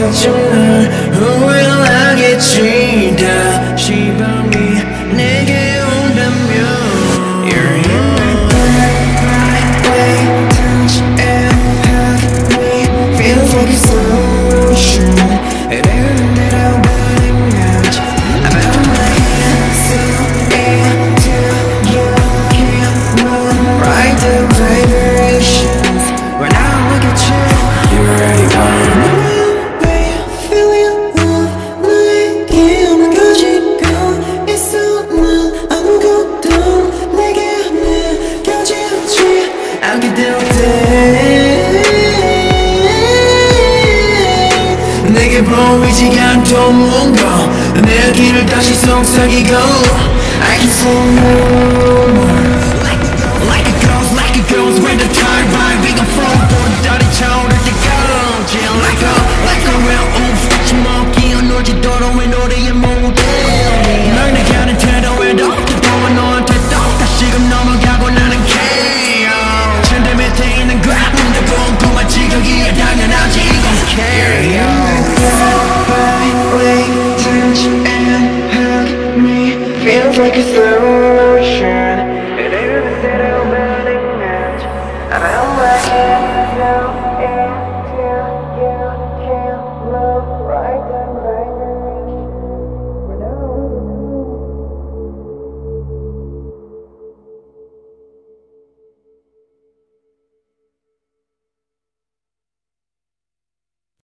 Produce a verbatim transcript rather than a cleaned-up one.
언제쯤 널 후회하겠지 다시 밤이 내게 온다면 You're in my bright way touch and hug me feels like it's ocean and everything that I'm burning out I bound my hands so into you can't run right the vibrations when I look at you you're already gone 알게 될 때 내게 보이지 않던 뭔가 내 길을 다시 속삭이고 I can say no more Like a ghost, like a ghost when the tide ride we gon' fall